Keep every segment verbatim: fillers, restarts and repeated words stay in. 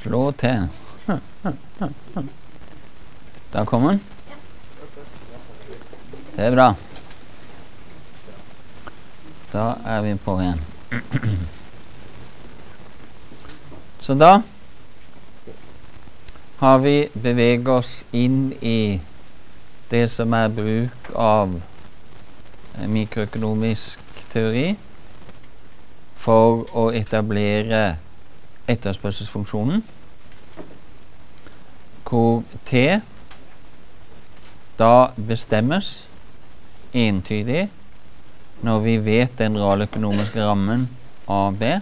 Slå til. Da kommer den. Det er bra. Da er vi på igjen. Så da har vi beveget oss inn i det som er bruk av mikroøkonomisk teori for å etablere etterspørselsfunksjonen, hvor T da bestemmes entydig når vi vet den realøkonomiske rammen A B.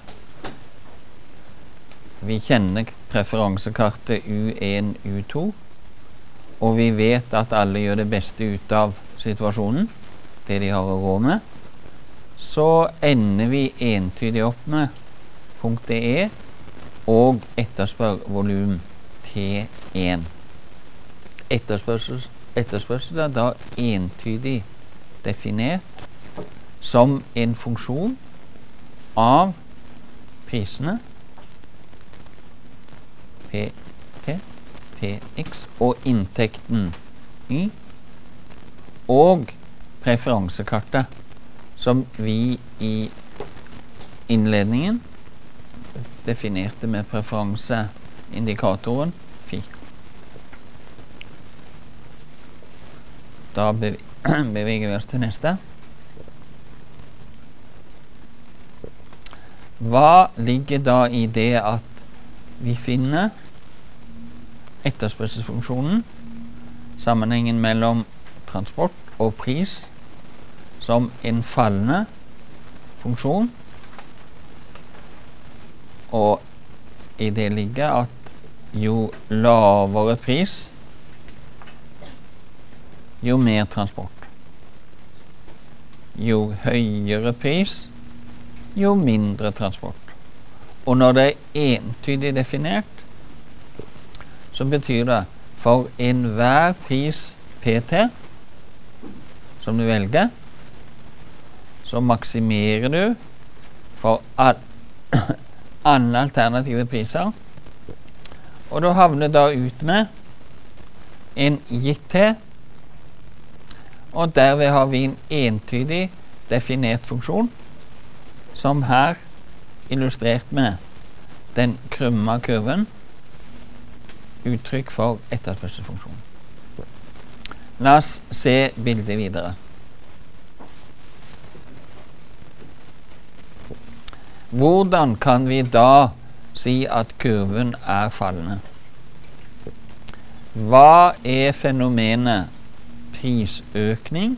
Vi kjenner preferansekartet U en, U to, og vi vet at alle gjør det beste ut av situasjonen, det de har å rå med. Så ender vi entydig opp med punktet E og etterspør volum T en. Etterspørsel, etterspørsel er da entydig definert som en funksjon av prisene P T, P X og inntekten Y og preferansekartet som vi i innledningen definerte med preferanseindikatoren Phi. Da beveger vi oss til neste. Hva ligger da i det at vi finner etterspørselsfunksjonen, sammenhengen mellom transport og pris, som en fallende funksjon, og i det ligger at jo lavere pris, jo mer transport. Jo høyere pris, jo mindre transport. Og når det er entydig definert, så betyr det for enhver pris P T som du velger, så maksimerer du for all, alle alternative priser, og du havner da ut med en gitt T, og derved har vi en entydig definert funksjon, som her illustrert med den krumma kurven, uttrykk for etterspørselsfunksjon. La oss se bildet videre. Hvordan kan vi da si at kurven er fallende? Hva er fenomenet prisøkning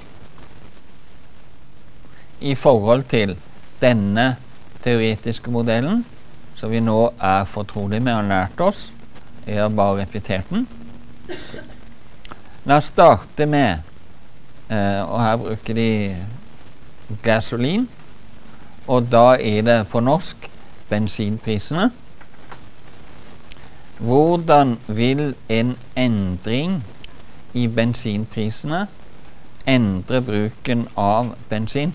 i forhold til denne teoretiske modellen, som vi nå er fortrolig med og har lært oss? Jeg har bare repetert den. La oss starte med, eh, og her bruker de gasolin, og da er det på norsk bensinprisene. Hvordan vil en endring i bensinprisene endre bruken av bensin?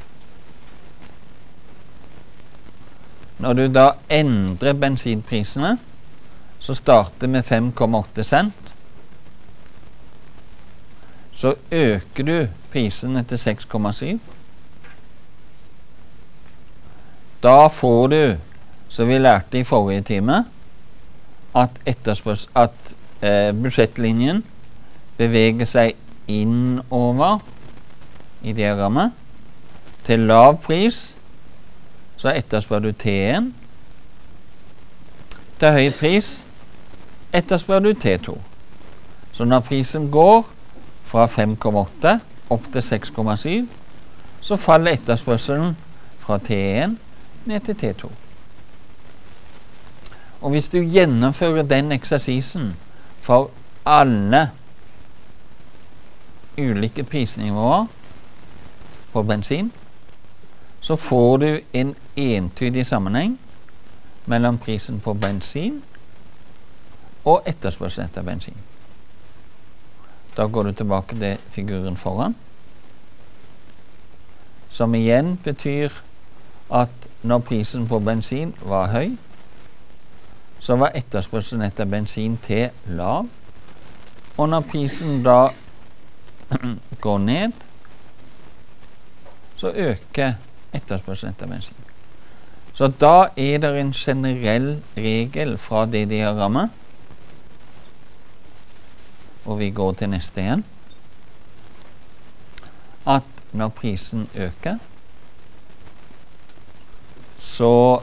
Når du da endrer bensinprisene, så starter med fem komma åtte cent, så øker du prisene til seks komma syv. Da får du, som vi lærte i forrige time, at, at eh, budsjettlinjen beveger seg innover i diagrammet til lav pris, så etterspør du T en. Til høy pris etterspør du T to. Så når prisen går fra fem komma åtte opp til seks komma syv, så faller etterspørselen fra T en ned til T to. Og hvis du gjennomfører den eksersisen for alle ulike prisnivåer på bensin, så får du en entydig sammenheng mellom prisen på bensin og etterspørsel etter bensin. Da går du tilbake til figuren foran, som igjen betyr at når prisen på bensin var høy, så var etterspørselen etter bensin T lav. Og når prisen da går ned, så øker etterspørselen etter bensin. Så da er det en generell regel fra det diagrammet. Og vi går til neste igjen. At når prisen øker, så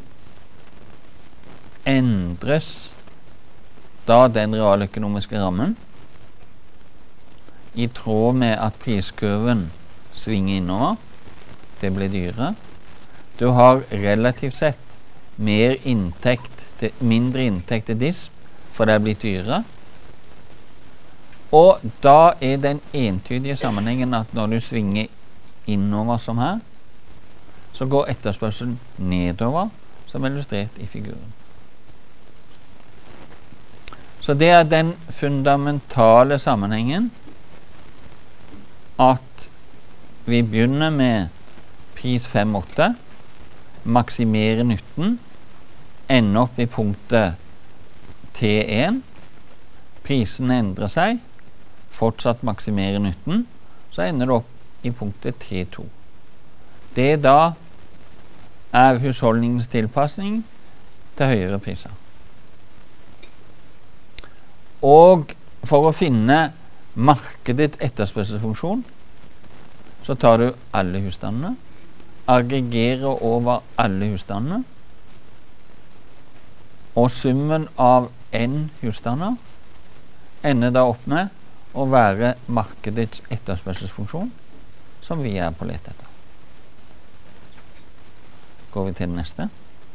endres da den realøkonomiske rammen i tråd med at priskurven svinger innover. Det blir dyrere. Du har relativt sett mer inntekt til, mindre inntekt til disp, for det er blitt dyrere. Og da er den entydige sammenhengen at når du svinger innover som her, så går etterspørselen nedover, som illustrert i figuren. Så det er den fundamentale sammenhengen at vi begynner med pris fem komma åtte, maksimere nytten, ende opp i punktet T én, prisen endrer seg, fortsatt maksimere nytten, så ender det opp i punktet T to. Det da er husholdningens tilpassing til høyere priser. Og for å finne markedets etterspørselsfunksjon, så tar du alle husstandene, aggregerer over alle husstandene, og summen av n husstander ender da opp med å være markedets etterspørselsfunksjon, som vi er på lete etter. Går vi til det neste.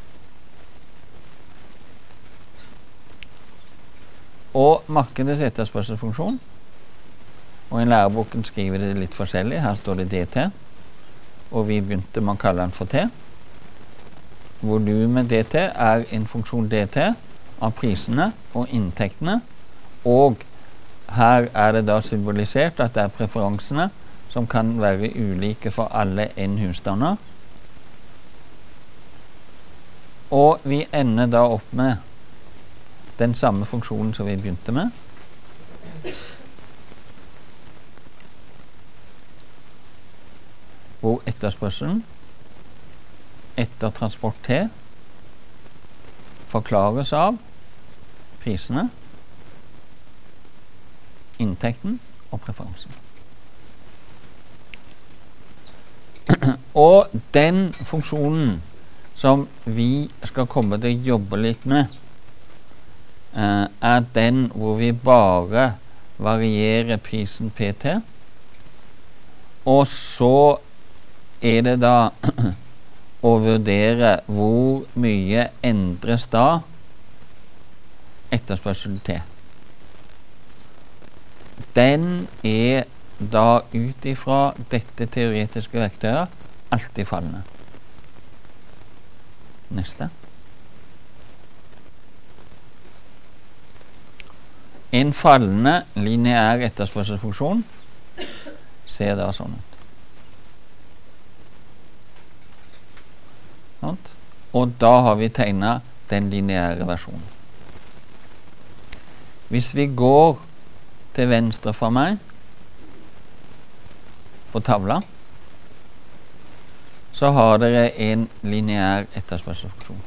Og markedets etterspørselsfunksjon, og i læreboken skriver det litt forskjellig. Her står det D T, og vi begynte med å kalle den for T. Volumet D T er en funksjon D T av prisene og inntektene, og her er det da symbolisert at det er preferansene som kan være ulike for alle n husstander. Og vi ender da opp med den samme funksjonen som vi begynte med. Hvor etterspørselen etter transport T forklares av prisene, inntekten og preferansen. Og den funksjonen som vi skal komme til å jobbe litt med, eh, er den hvor vi bare varierer prisen P T, og så er det da å vurdere hvor mye endres da etterspørsel T. Den er da ut ifra dette teoretiske verktøyet alltid fallende. Neste. En fallende lineær etterspørselsfunksjon ser da sånn ut. Og da har vi tegnet den lineære versjonen. Hvis vi går til venstre for meg på tavla, så har dere en lineær etterspørselsfunksjon.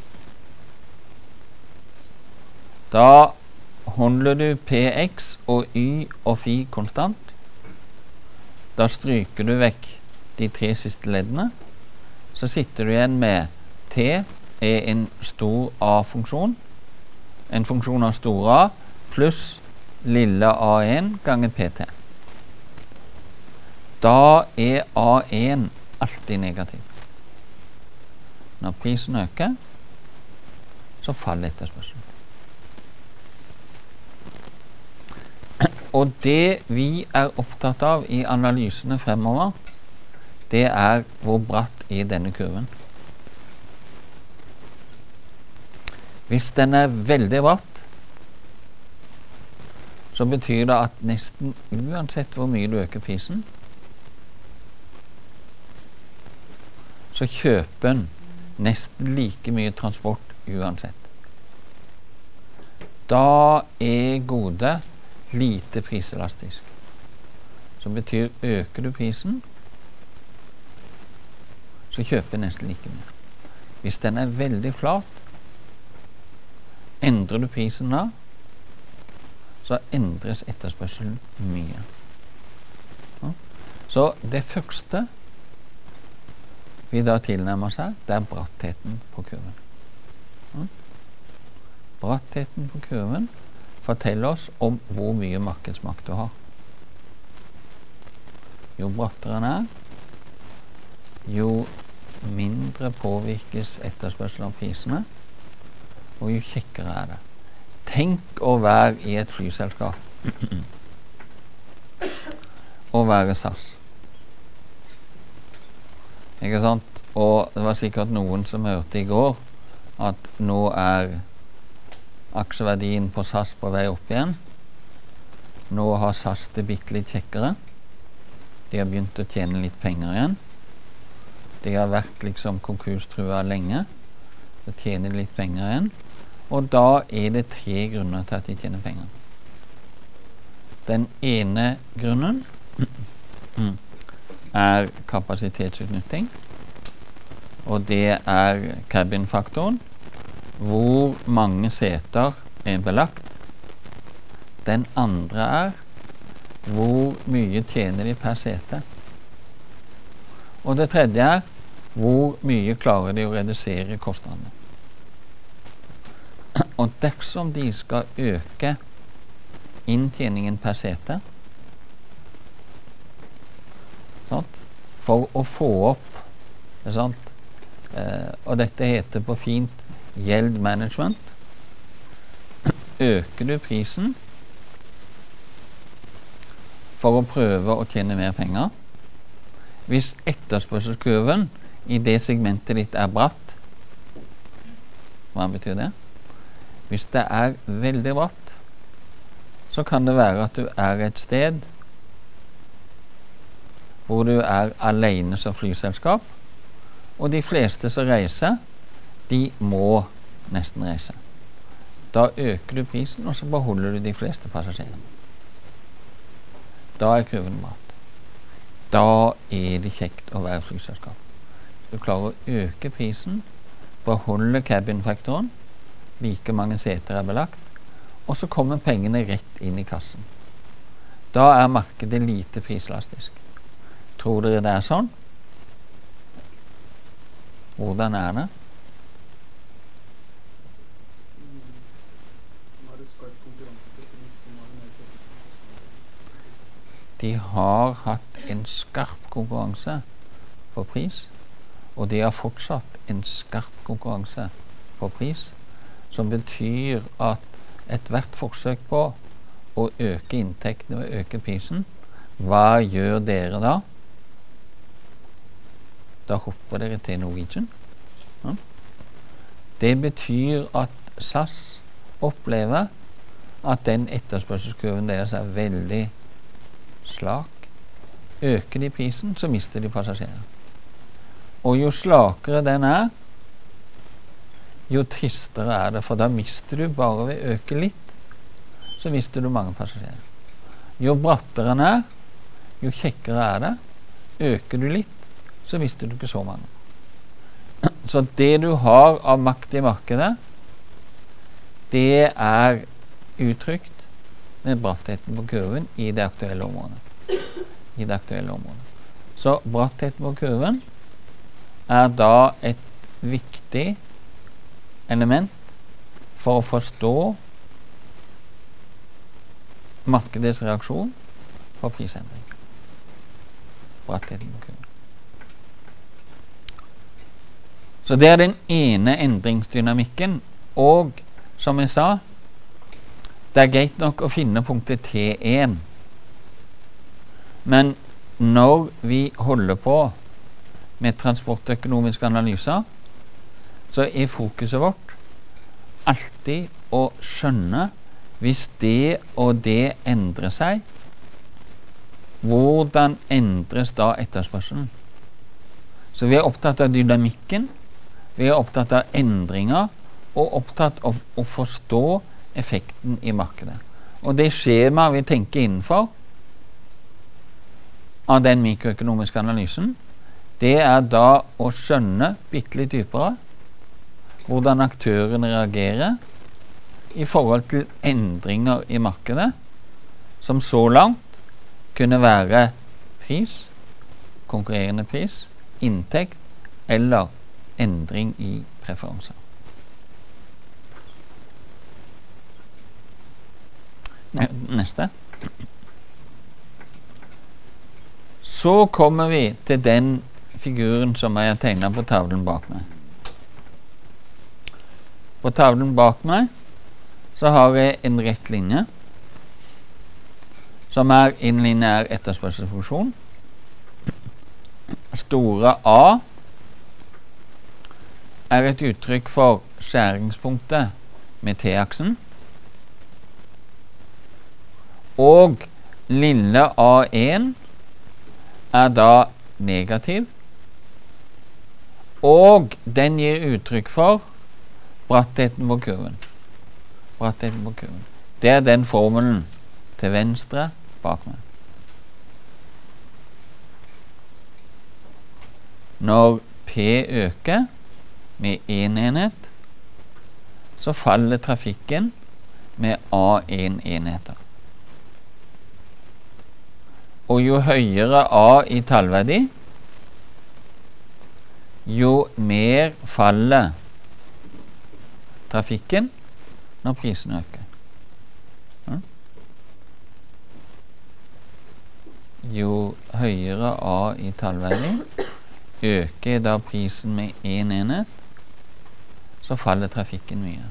Da holder du Px og y og phi konstant. Da stryker du vekk de tre siste leddene. Så sitter du igjen med T er en stor A-funksjon, en funksjon av stor A, pluss lille A én ganger P T. Da er A én alltid negativ. Når prisen øker, så faller etterspørselen. Og det vi er opptatt av i analysene fremover, det er hvor bratt er denne kurven. Hvis den er veldig bratt, så betyr det at nesten uansett hvor mye du øker prisen, så kjøper den nesten like mye transport uansett. da er gode lite priselastisk. Som betyr øker du prisen, så kjøper nesten like mye. Hvis den er veldig flat, endrer du prisen da, så endres etterspørselen mye. Ja. Så det første vi da tilnærmer seg, det er brattheten på kurven. Ja. Brattheten på kurven forteller oss om hvor mye markedsmakt du har. Jo brattere den er, jo mindre påvirkes etterspørsel av prisene, og jo kjekkere er det. Tenk å være i et flyselskap. Å være SAS. Ikke sant? Og det var sikkert noen som hørte i går at nå er aksjeverdien på SAS på vei opp igjen. Nå har SAS det bitte litt kjekkere. De har begynt å tjene litt penger igjen. De har vært liksom konkurstrua lenge. Så tjener de litt penger igjen. Og da er det tre grunner til at de tjener penger. Den ene grunnen er kapasitetsutnytting. Og det er cabin-faktoren. Hvor mange seter er belagt. Den andre er hvor mye tjener de per sete. Og det tredje er hvor mye klarer de å redusere kostnadene. Og dersom de skal øke inntjeningen per sete, sant? For å få opp, sant? Eh, og dette heter på fint yield management, øker du prisen for å prøve å tjene mer penger. Hvis etterspørselskurven i det segmentet ditt er bratt, hva betyr det? Hvis det er veldig bratt, så kan det være at du er et sted hvor du er alene som flyselskap, og de fleste som reiser, de må nesten reise. Da øker du prisen, og så beholder du de fleste passasjerene. Da er kurven bratt. Da er det kjekt å være flyselskap. Du klarer å øke prisen, beholde cabin-faktoren, like mange seter er belagt, og så kommer pengene rett inn i kassen. Da er markedet lite prislastisk. Tror dere det er sånn? Hvordan er det? De har hatt en skarp konkurranse på pris, og de har fortsatt en skarp konkurranse på pris, som betyr at ethvert forsøk på å øke inntektene og øke prisen, hva gjør dere da? Da hopper dere til Norwegian. Ja. Det betyr at SAS opplever at den etterspørselskurven deres er veldig slak. Øker de prisen, så mister de passasjerer. Og jo slakere den er, jo tristere er det, for da mister du bare ved å øke litt, så mister du mange passasjerer. Jo brattere den er, jo kjekkere er det. Øker du litt, så mister du ikke så mange. Så det du har av makt i markedet, det er uttrykt med brattheten på kurven i det aktuelle området. I det aktuelle området. Så brattheten på kurven er da et viktig element for å forstå markedets reaksjon på prisendring. Brattheten på kurven. Så det er den ene endringsdynamikken, og som jeg sa, det er greit nok å finne punktet T én. Men når vi holder på med transportøkonomiske analyser, så er fokuset vårt alltid å skjønne hvis det og det endrer seg, hvordan endres da etterspørselen? Så vi er opptatt av dynamikken, vi er opptatt av endringer, og opptatt av å forstå effekten i markedet. Og det skjemaet vi tenker innenfor av den mikroøkonomiske analysen, det er da å skjønne bitte litt dypere hvordan aktørene reagerer i forhold til endringer i markedet, som så langt kunne være pris, konkurrerende pris, inntekt eller endring i preferanser. Neste. Så kommer vi til den figuren som jeg har tegnet på tavlen bak meg. På tavlen bak meg så har jeg en rett linje, som er en lineær etterspørselsfunksjon. Store A er et uttrykk for skjæringspunktet med T-aksen, og lille A én er da negativ, og den gir uttrykk for brattheten på kurven. Brattheten på kurven. Det er den formelen til venstre bak meg. Når P øker med én enhet, så faller trafikken med A én enheter. Og jo høyere A i tallverdi, jo mer faller trafikken når prisen øker. Ja. Jo høyere A i tallverdi, øker da prisen med én enhet, så faller trafikken mye.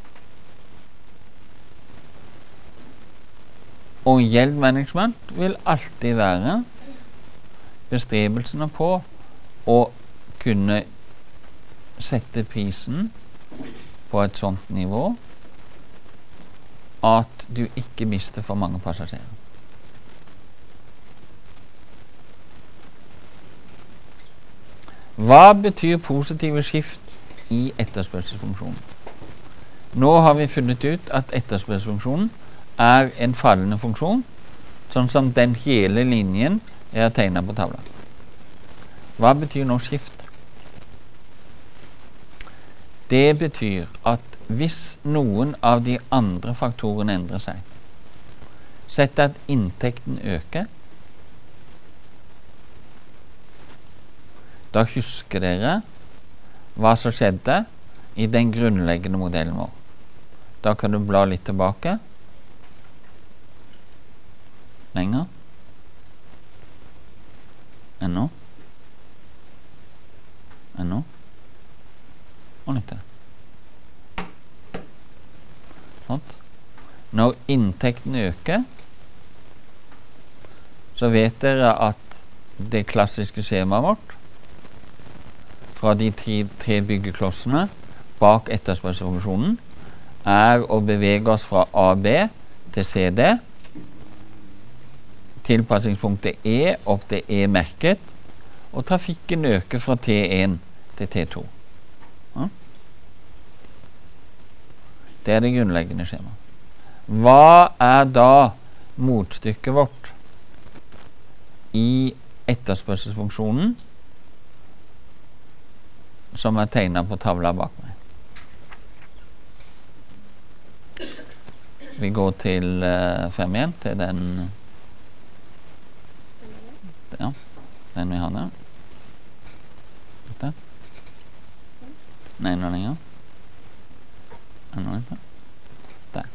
Og yield management vil alltid være bestrebelsene på å kunne sette prisen på et sånt nivå at du ikke mister for mange passasjerer. Hva betyr positive skift i etterspørselsfunksjonen? Nå har vi funnet ut at etterspørselsfunksjonen er en fallende funksjon, sånn som den hele linjen er tegnet på tavla. Hva betyr nå skift? Det betyr at hvis noen av de andre faktorene endrer seg, sett at inntekten øker, da husker dere hva som skjedde i den grunnleggende modellen vår. Da kan du bla litt tilbake. Lenger. Ennå. Ennå. Og litt til. Sånn. Når inntekten øker, så vet dere at det klassiske skjemaet vårt fra de tre, tre byggeklossene bak etterspørselsfunksjonen er å bevege oss fra A B til C D, tilpassingspunktet E opp til E-merket, og trafikken øker fra T én til T to. Ja? Det er det grunnleggende skjemaet. Hva er da motstykket vårt i etterspørselsfunksjonen som er tegnet på tavla bak meg? Vi går til uh, fem igjen, til den ja, den vi har der. Dette. Nei, nå lenger. Enda litt. Der.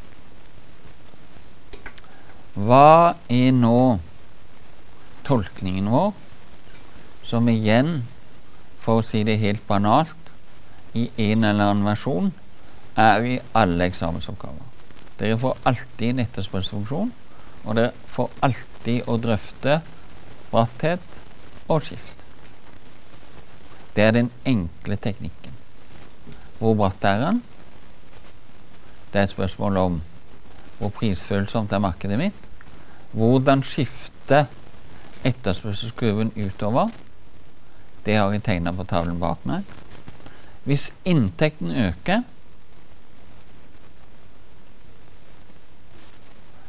Hva er nå tolkningen vår, som igjen, for å si det helt banalt, i en eller annen versjon, er i alle eksamensoppgaver? Dere får alltid en etterspørselsfunksjon, og dere får alltid å drøfte bratthet og skift. Det er den enkle teknikken. Hvor bratt er den? Det er et spørsmål om hvor prisfølsomt er markedet mitt. Hvordan skifter etterspørselskurven utover? Det har jeg tegnet på tavlen bak meg. Hvis inntekten øker,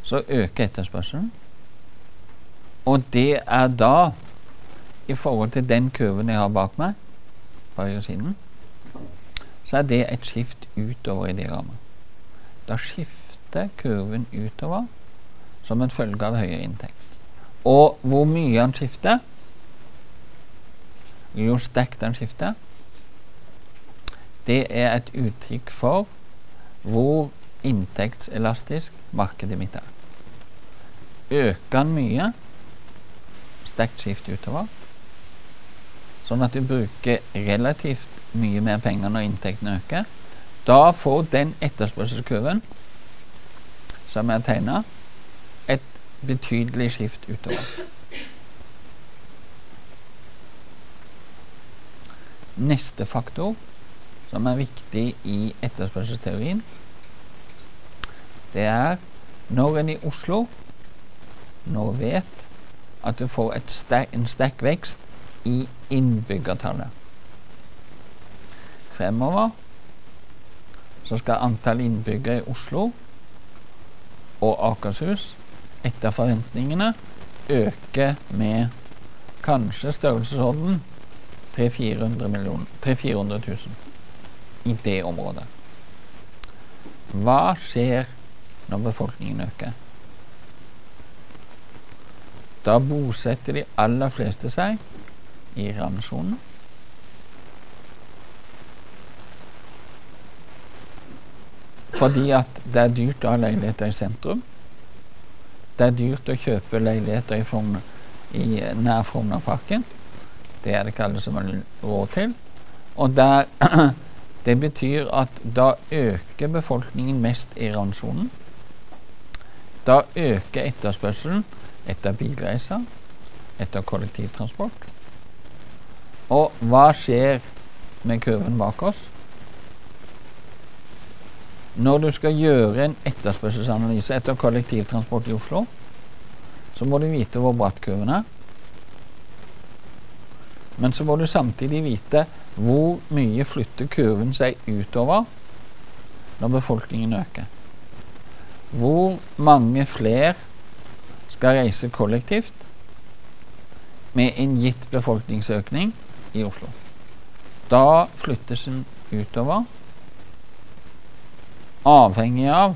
så øker etterspørselen. Og det er da, i forhold til den kurven jeg har bak meg, på høyre siden, så er det et skift utover i diagrammet. Da skifter kurven utover som en følge av høyere inntekt. Og hvor mye han skifter, jo sterkt han skifter, det er et uttrykk for hvor inntektselastisk markedet mitt er. Øker han mye, sterkt skift utover, sånn at du bruker relativt mye mer penger når inntekten øker, da får den etterspørselskurven som er tegnet, et betydelig skift utover. Neste faktor som er viktig i etterspørselsteorien, det er når en i Oslo nå vet at du får et sterk, en sterk vekst i innbyggertallet. Fremover så skal antall innbyggere i Oslo og Akershus etter forventningene øke med kanskje størrelsesorden tre til fire hundre tusen i det området. Hva skjer når befolkningen øker? Da bosetter de aller fleste seg i randsonen. Fordi at det er dyrt å ha leiligheter i sentrum. Det er dyrt å kjøpe leiligheter i, Frogner, i nær Frognerparken. Det er det ikke alle som har råd til. Og der, det betyr at da øker befolkningen mest i randsonen. Da øker etterspørselen etter bilreiser, etter kollektivtransport. Og hva skjer med kurven bak oss? Når du skal gjøre en etterspørselsanalyse etter kollektivtransport i Oslo, så må du vite hvor bratt kurven er. Men så må du samtidig vite hvor mye flytter kurven seg utover når befolkningen øker. Hvor mange flere skal reise kollektivt med en gitt befolkningsøkning i Oslo. Da flyttes den utover, avhengig av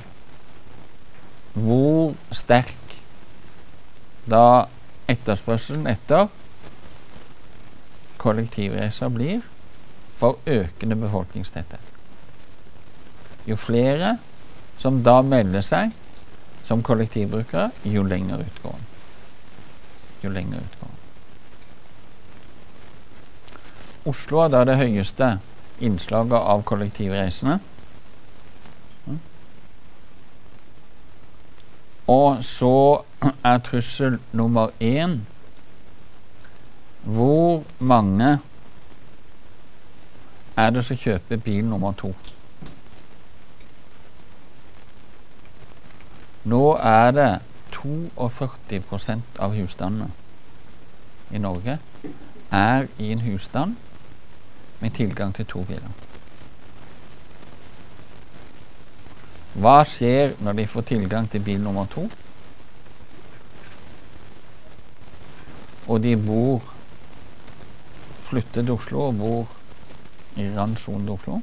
hvor sterk da etterspørselen etter kollektivreiser blir for økende befolkningstetthet. Jo flere som da melder seg som kollektivbrukere, jo lenger utgående. Jo lenger utgående. Oslo er da det høyeste innslaget av kollektivreisende. Og så er trussel nummer én hvor mange er det som kjøper bil nummer to. Nå er det førtito prosent av husstandene i Norge er i en husstand med tilgang til to biler. Hva skjer når de får tilgang til bil nummer to? Og de bor flyttet til Oslo og bor i randsonen til Oslo.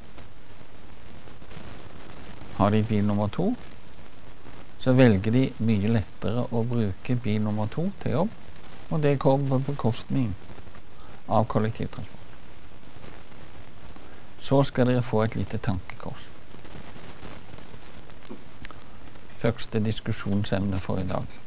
Har de bil nummer to, så velger de mye lettere å bruke bil nummer to til jobb, og det kommer på bekostning av kollektivtransport. Så skal dere få et lite tankekors. Første diskusjonsemne for i dag.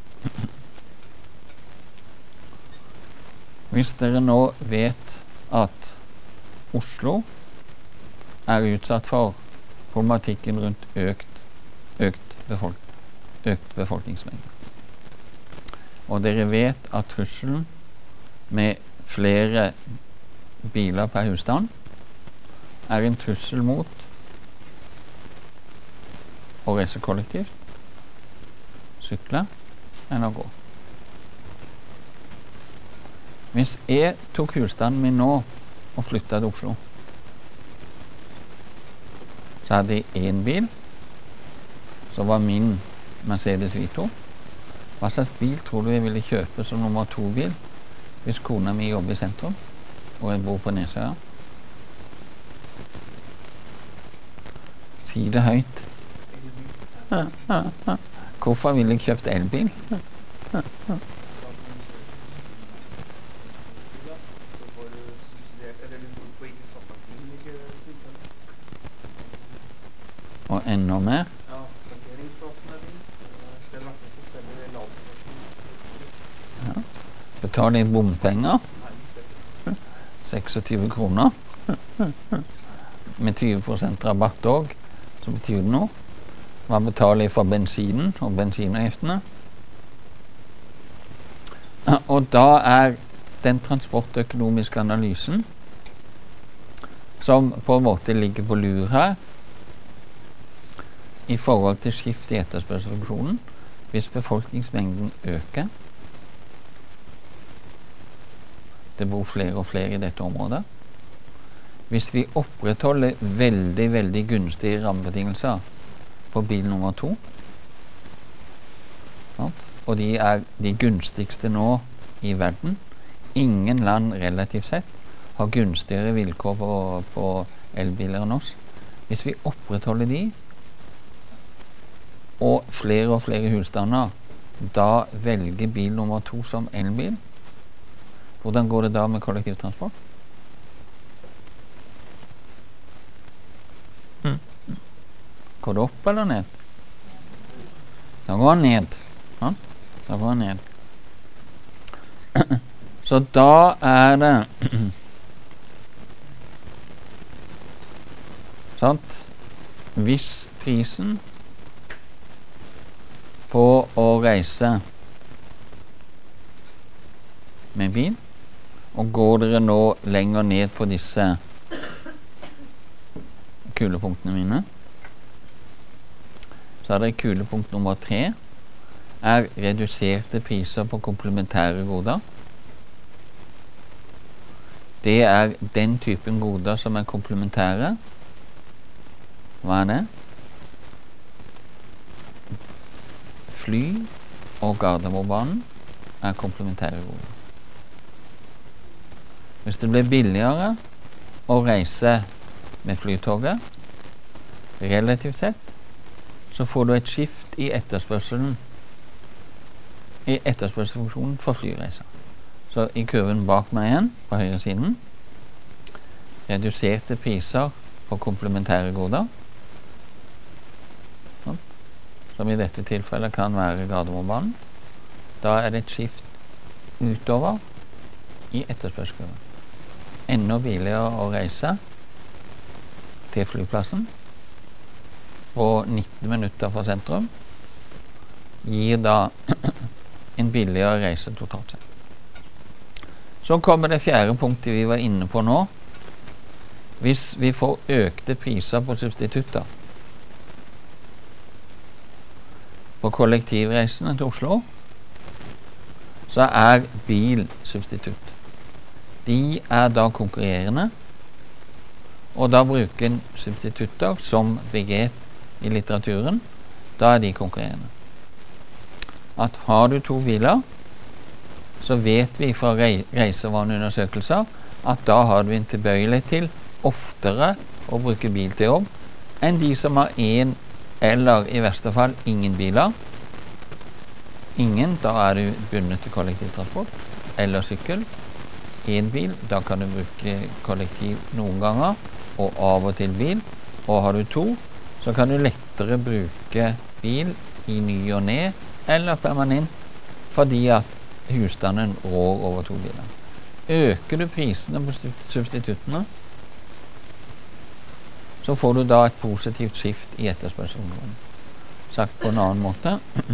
Hvis dere nå vet at Oslo er utsatt for problematikken rundt økt, økt, befolk, økt befolkningsmengde, og dere vet at trusselen med flere biler per husstand er en trussel mot å reise kollektivt, sykle enn å gå. Hvis jeg tok husstanden min nå og flyttet til Oslo, så hadde jeg én bil, så var min Mercedes Vito, Hva slags bil tror du jeg ville kjøpe som nummer to-bil hvis kona mi jobber i sentrum, og jeg bor på Nesøya? Si det høyt. Ja, ja, ja. Hvorfor ville jeg kjøpt elbil? Ja, ja, ja. Og enda mer? Ja, parkeringsplassen er din. Selv har ikke selv i lavt. Ja. Betaler jeg bompenger? seksogtyve kroner. Med tyve prosent rabatt også, så betyr det noe. Hva betaler jeg for bensinen og bensinavgiftene? Og da er den transportøkonomiske analysen, som på en måte ligger på lur her, i forhold til skift i etterspørselsfunksjonen, hvis befolkningsmengden øker, det bor flere og flere i dette området, hvis vi opprettholder veldig, veldig gunstige rammebetingelser på bil nummer to, og de er de gunstigste nå i verden, ingen land relativt sett har gunstigere vilkår på, på elbiler enn oss. Hvis vi opprettholder de, og flere og flere husstander da velger bil nummer to som elbil, hvordan går det da med kollektivtransport? Mm. Går det opp eller ned? Da går den ned. Ja? Da går den ned. Så da er det sant? Hvis prisen på å reise med bil, og går dere nå lenger ned på disse kulepunktene mine, så er det kulepunkt nummer tre, er reduserte priser på komplementære goder. Det er den typen goder som er komplementære. Hva er det? Fly og Gardermobanen er komplementære goder. Hvis det blir billigere å reise med flytoget, relativt sett, så får du et skift i etterspørselen, i etterspørselsfunksjonen for flyreiser. Så i kurven bak meg igjen, på høyre siden, reduserte priser på komplementære goder, som i dette tilfellet kan være Gardermobanen. Da er det et skift utover i etterspørselskurven. Enda billigere å reise til flyplassen på nitten minutter fra sentrum gir da en billigere reise totalt sett. Så kommer det fjerde punktet vi var inne på nå. Hvis vi får økte priser på substitutter på kollektivreisene til Oslo, så er bil substitutt. De er da konkurrerende, og da bruker en substitutter som begrep i litteraturen. Da er de konkurrerende. At har du to biler, så vet vi fra reisevaneundersøkelser at da har du en tilbøyelighet til oftere å bruke bil til jobb enn de som har en eller i verste fall ingen biler. Ingen, da er du bundet til kollektivtransport eller sykkel. En bil, da kan du bruke kollektiv noen ganger, og av og til bil. Og har du to, så kan du lettere bruke bil i ny og ned, eller permanent, fordi at husstanden rår over to biler. Øker du prisene på substituttene, så får du da et positivt skift i etterspørselen. Sagt på en annen måte.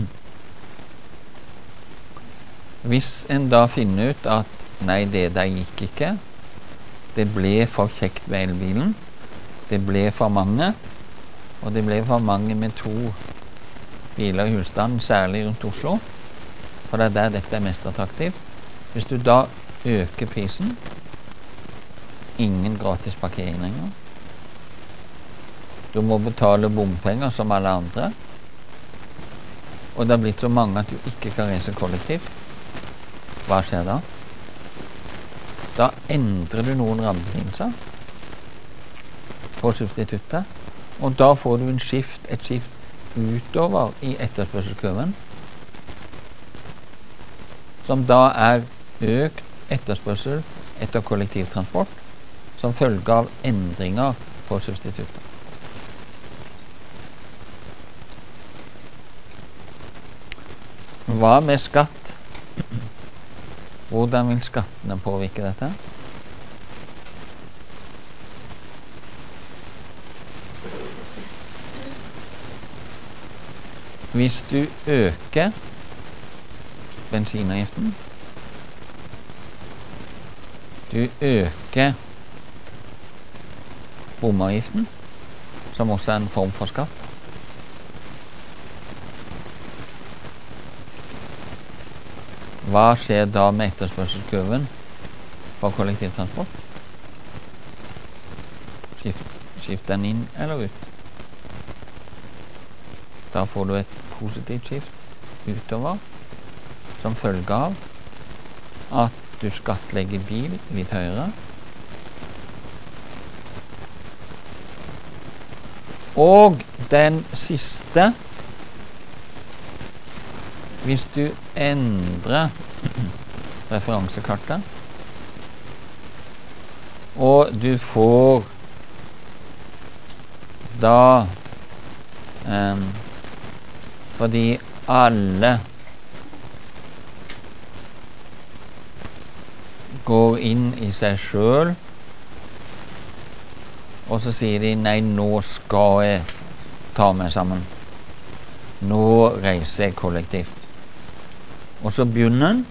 Hvis en da finner ut at nei, det der gikk ikke, det ble for kjekt med elbilen, det ble for mange, og det ble for mange med to biler i husstanden, særlig rundt Oslo, for det er der dette er mest attraktivt. Hvis du da øker prisen, ingen gratis parkering lenger, du må betale bompenger som alle andre, og det har blitt så mange at du ikke kan reise kollektivt, hva skjer da? Da endrer du noen rammebetingelser på substituttet, og da får du en skift, et skift utover i etterspørselskurven, som da er økt etterspørsel etter kollektivtransport, som følge av endringer på substituttet. Hva med skatt? Hvordan vil skattene påvirke dette? Hvis du øker bensinavgiften, du øker bomavgiften, som også er en form for skatt, hva skjer da med etterspørselskurven for kollektivtransport? Skift, skift den inn eller ut? Da får du et positivt skift utover, som følge av at du skattlegger bil litt høyere. Og den siste, hvis du endrer referansekartet, og du får da um, fordi alle går inn i seg selv, og så sier de, nei, nå skal jeg ta meg sammen. Nå reiser jeg kollektivt. Og så begynner den,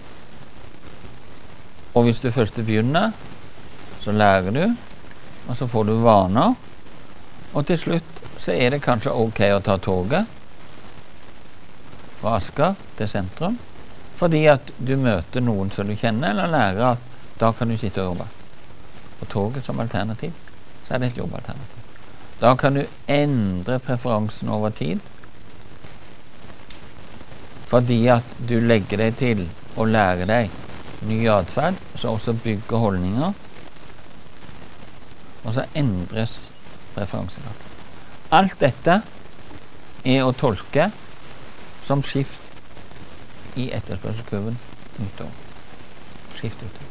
og hvis du først begynner, så lærer du, og så får du vaner, og til slutt så er det kanskje ok å ta toget fra Asker til sentrum, fordi at du møter noen som du kjenner, eller lærer at da kan du sitte og jobbe. Og toget som alternativ, så er det et jobbalternativ. Da kan du endre preferansen over tid, fordi at du legger deg til å lære deg ny atferd, så også bygger holdninger, og så endres preferansegrad. Alt dette er å tolke som skift i etterspørselskurven utover. Skift utover.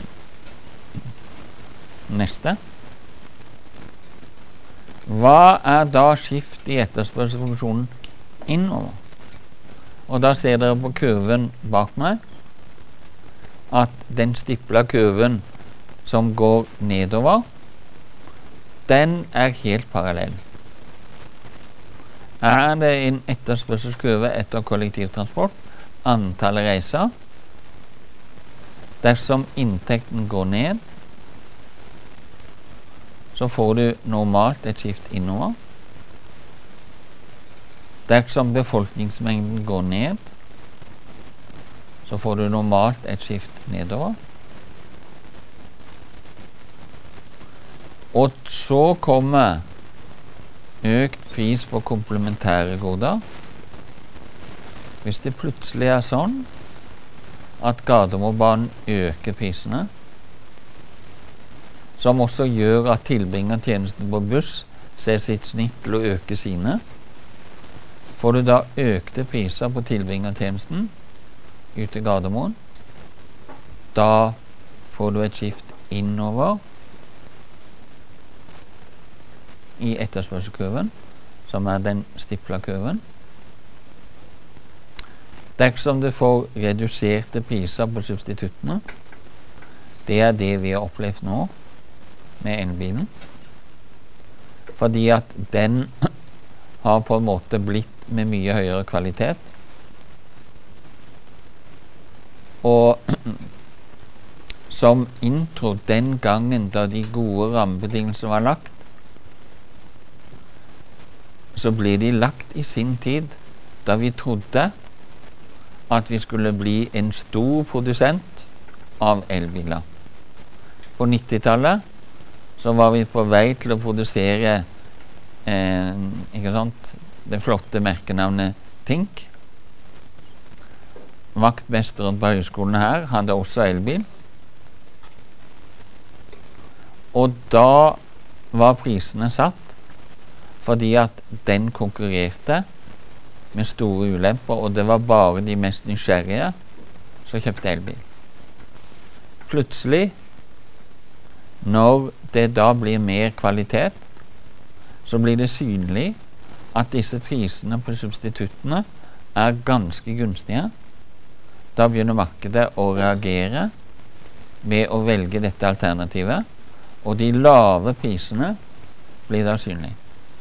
Neste. Hva er da skift i etterspørselsfunksjonen innover? Og da ser dere på kurven bak meg at den stipla kurven som går nedover, den er helt parallell. Er det en etterspørselskurve etter kollektivtransport, antallet reiser, dersom inntekten går ned, så får du normalt et skift innover. Dersom befolkningsmengden går ned, så får du normalt et skift nedover. Og så kommer økt pris på komplementære goder. Hvis det plutselig er sånn at Gardermobanen øker prisene, som også gjør at tilbringertjenesten på buss ser sitt snitt til å øke sine, får du da økte priser på tilbringertjenesten ut i Gardermoen. Da får du et skift innover i etterspørselskurven, som er den stipla kurven. Dersom du får reduserte priser på substituttene, det er det vi har opplevd nå med elbilen, fordi at den har på en måte blitt med mye høyere kvalitet, og som intro den gangen da de gode rammebetingelsene var lagt, så ble de lagt i sin tid da vi trodde at vi skulle bli en stor produsent av elbiler. På nittitallet så var vi på vei til å produsere eh, ikke sant, det flotte merkenavnet Tink, vaktmesteren på høyskolen her hadde også elbil. Og da var prisene satt fordi at den konkurrerte med store ulemper, og det var bare de mest nysgjerrige som kjøpte elbil. Plutselig, når det da blir mer kvalitet, så blir det synlig at disse prisene på substituttene er ganske gunstige. Da begynner markedet å reagere med å velge dette alternativet, og de lave prisene blir da synlige.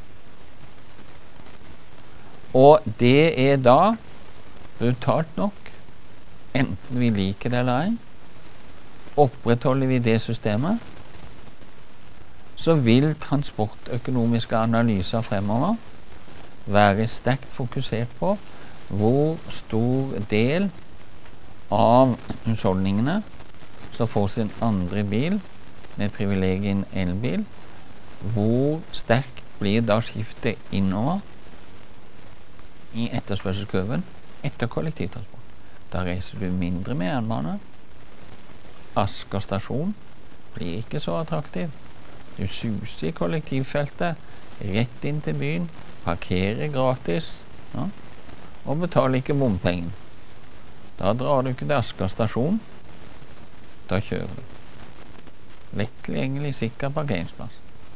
Og det er da, brutalt nok, enten vi liker det eller ei, opprettholder vi det systemet, så vil transportøkonomiske analyser fremover være sterkt fokusert på hvor stor del av husholdningene som får sin andre bil med privilegien elbil, hvor sterkt blir da skiftet innover i etterspørselskurven etter kollektivtransport. Da reiser du mindre med jernbane. Asker stasjon blir ikke så attraktiv. Du suser i kollektivfeltet, rett inn til byen, parkerer gratis, ja, og betaler ikke bompengen. Da drar du ikke til Asker stasjon, da kjører du. Lett tilgjengelig, sikker parkeringsplass.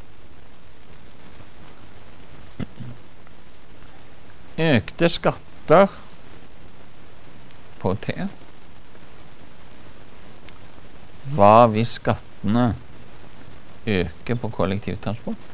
Økte skatter på te. Hva hvis skattene øker på kollektivtransport?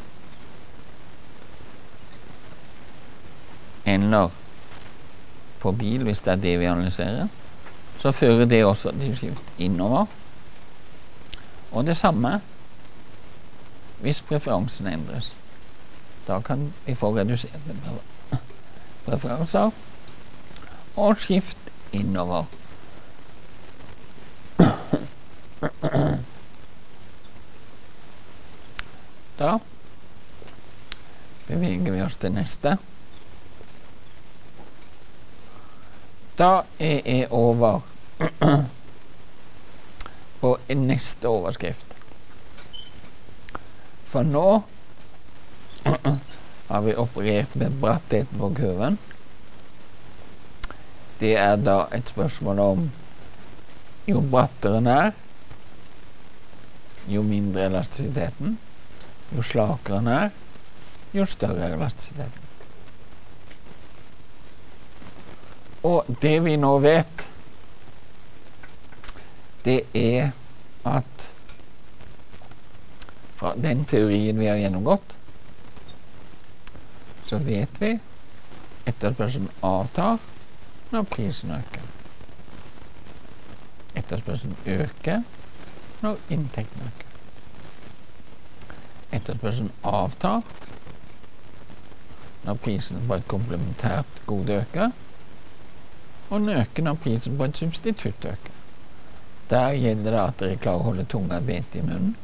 Eller på bil, hvis det er det vi analyserer, så fører det også til skift innover. Og det samme hvis preferansen endres. Da kan vi få reduserte preferanser og skift innover. Da beveger vi oss til neste. Da er jeg over på en neste overskrift. For nå har vi operert med brattheten på kurven. Det er da et spørsmål om jo brattere den er, jo mindre elastisiteten, jo slakere den er, jo større elastisiteten. Og det vi nå vet, det er at fra den teorien vi har gjennomgått, så vet vi etterspørselen avtar når prisen øker. Etterspørselen øker når inntekten øker. Etterspørselen avtar når prisen på et komplementært gode øker, og den øker når prisen på et substitutt øker. Der gjelder det at dere klarer å holde tunga beint i munnen.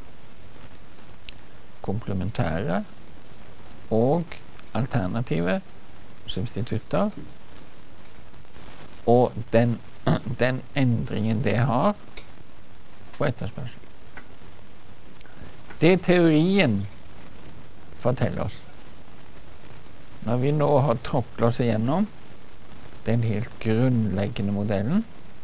Komplementære og alternative substitutter, og den, den endringen det har på etterspørsel. Det teorien forteller oss, når vi nå har tråklet oss igjennom den helt grunnleggende modellen,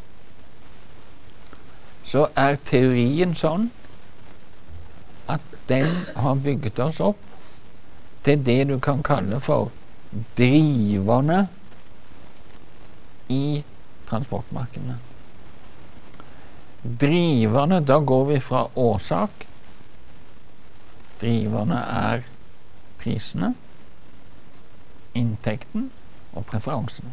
så er teorien sånn at den har bygget oss opp til det du kan kalle for driverne i transportmarkedene. Driverne, da går vi fra årsak. Driverne er prisene, inntekten og preferansene.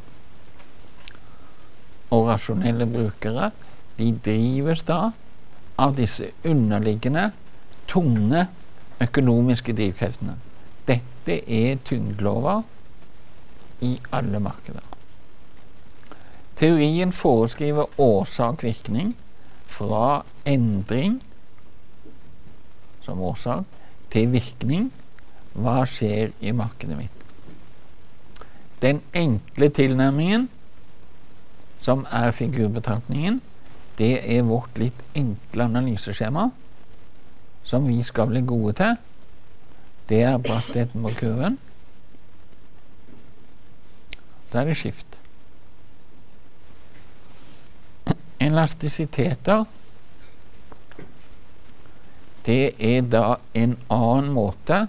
Og rasjonelle brukere, de drives da av disse underliggende, tunge økonomiske drivkreftene. Dette er tyngdelover i alle markeder. Teorien foreskriver årsak-virkning fra endring som årsak til virkning. Hva skjer i markedet mitt? Den enkle tilnærmingen som er figurbetraktningen, det er vårt litt enkle analyseskjema, som vi skal bli gode til. Det er brattheten på kurven. Da er det skift. Elastisiteter, det er da en annen måte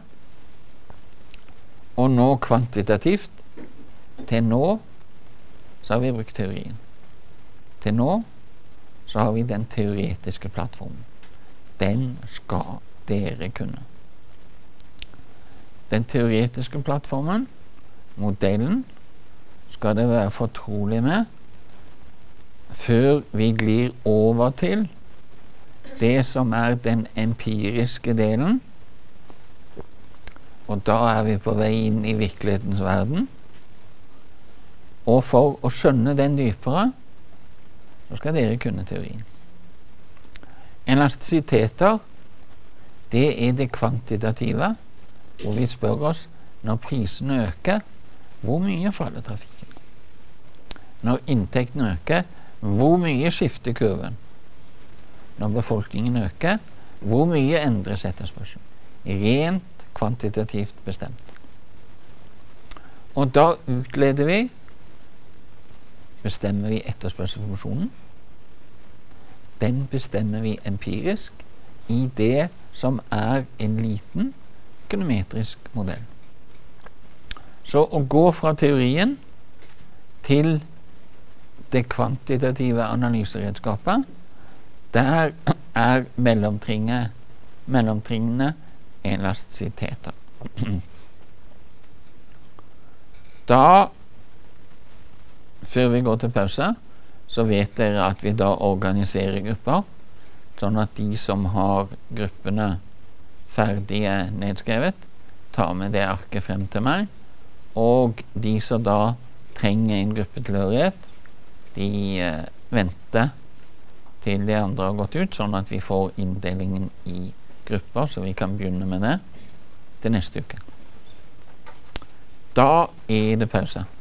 å nå kvantitativt. Til nå så har vi brukt teorien. Til nå så har vi den teoretiske plattformen. Den skal dere kunne. Den teoretiske plattformen, modellen, skal det være fortrolig med før vi glir over til det som er den empiriske delen. Og da er vi på vei inn i virkelighetens verden. Og for å skjønne den dypere, så skal dere kunne teorien. Elastisiteter, det er det kvantitative, hvor vi spør oss, når prisene øker, hvor mye faller trafikken? Når inntekten øker, hvor mye skifter kurven? Når befolkningen øker, hvor mye endres etterspørselen? Rent kvantitativt bestemt. Og da utleder vi, bestemmer vi etterspørselfunksjonen. Den bestemmer vi empirisk i det som er en liten økonometrisk modell. Så å gå fra teorien til det kvantitative analyseredskapet, der er mellomtrinnet, mellomtrinnene elastisiteter. Da, før vi går til pause, så vet dere at vi da organiserer grupper, sånn at de som har gruppene ferdige nedskrevet, tar med det arket frem til meg, og de som da trenger en gruppetilhørighet, de eh, venter til de andre har gått ut, sånn at vi får inndelingen i grupper, så vi kan begynne med det til neste uke. Da er det pause.